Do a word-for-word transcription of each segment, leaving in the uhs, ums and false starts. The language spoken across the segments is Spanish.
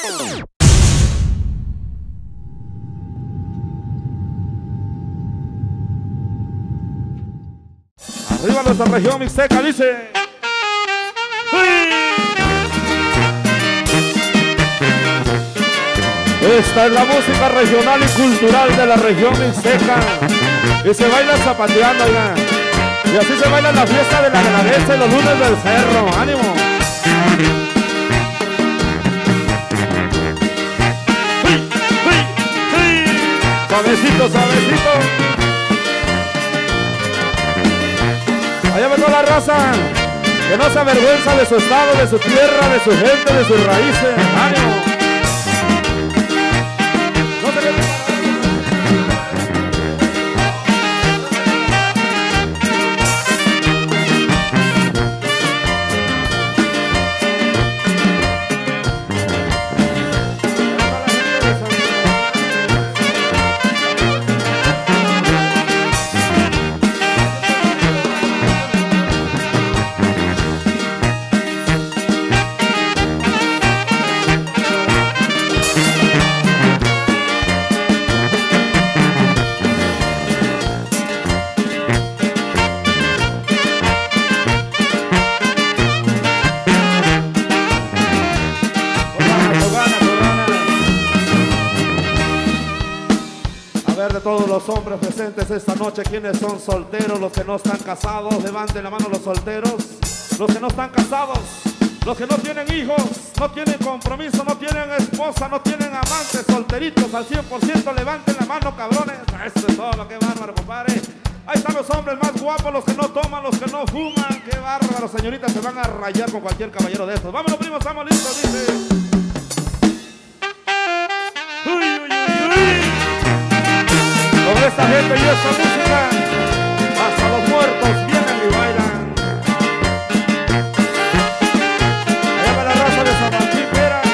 Arriba nuestra región mixteca, dice. Esta es la música regional y cultural de la región mixteca. Y se baila zapateando, oigan. Y así se baila la fiesta de la Venadecha y los lunes del cerro. ¡Ánimo! ¡Uy! ¡Uy! ¡Uy! Suavecito, suavecito. Allá va toda la raza que no se avergüenza de su estado, de su tierra, de su gente, de sus raíces. ¡Ánimo! No se quede. De todos los hombres presentes esta noche, quienes son solteros, los que no están casados, levanten la mano los solteros, los que no están casados, los que no tienen hijos, no tienen compromiso, no tienen esposa, no tienen amantes, solteritos al cien por ciento, levanten la mano, cabrones. Eso es todo, lo que bárbaro, compadre. Ahí están los hombres más guapos, los que no toman, los que no fuman. Qué bárbaro, señoritas, se van a rayar con cualquier caballero de estos. Vámonos, primos, estamos listos, dice. Uy, uy, uy, uy. Con esta gente y esta música, hasta los muertos vienen y bailan. Allá va la raza de San Martín Peras,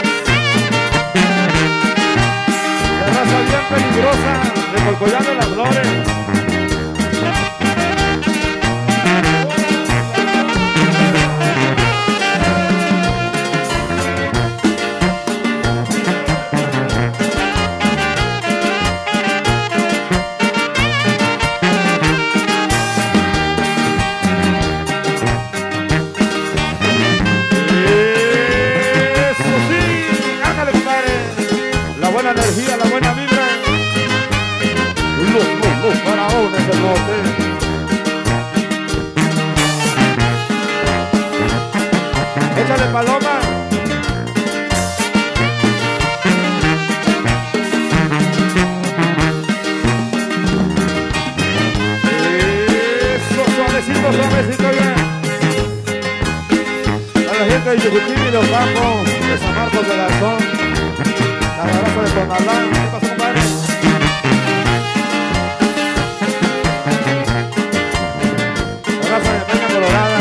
la raza bien peligrosa de Colcollán de las Flores. La energía, la buena vibra, los, los, los faraones del norte. Échale paloma. Eso, suavecito, suavecito ya. A la gente de Yucutín y de Ocampo, de San Marcos de Garzón, la raza de Tonalán. ¿Qué pasó, compadre? La raza de Peña Colorada.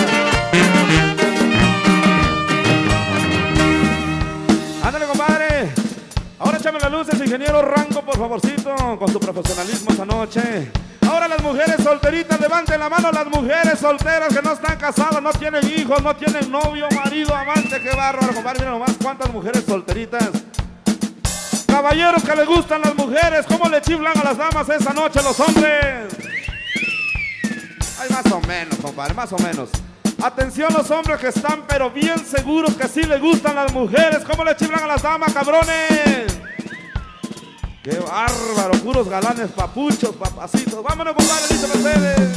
Ándale, compadre. Ahora échame las luces, ingeniero Rango, por favorcito, con su profesionalismo esta noche. Ahora las mujeres solteritas, levanten la mano las mujeres solteras que no están casadas, no tienen hijos, no tienen novio, marido, amante. Qué bárbaro, compadre. Miren nomás cuántas mujeres solteritas. Caballeros que les gustan las mujeres, ¿cómo le chiflan a las damas esta noche los hombres? Ay, más o menos, compadre, más o menos. Atención los hombres que están pero bien seguros que sí les gustan las mujeres, ¿cómo le chiflan a las damas, cabrones? Qué bárbaro, puros galanes, papuchos, papacitos. Vámonos, compadre, dice Mercedes.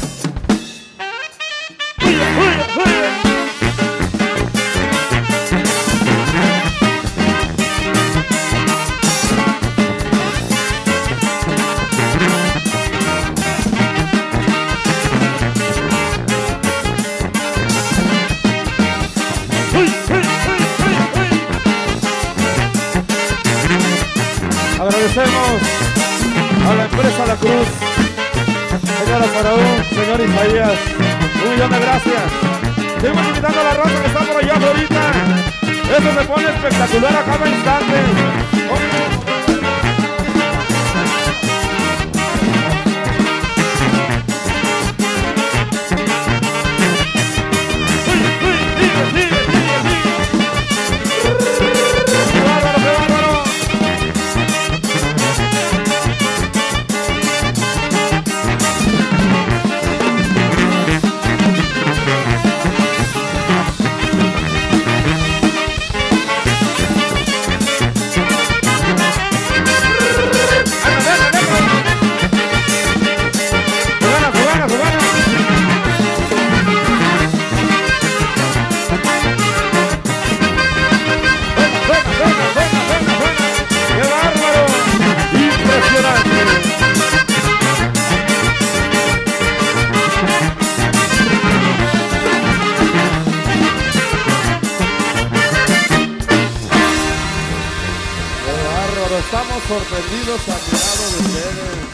¡Uy, uy, uy! Agradecemos a la empresa La Cruz, señora Faraón, señor Isaías, un millón de gracias. Seguimos invitando a la raza que está por allá ahorita. Eso se pone espectacular a cada instante. ¡Sigue, sigue, sigue, sigue! ¡Qué bárbaro, qué bárbaro! sorprendidos, admirados de ustedes.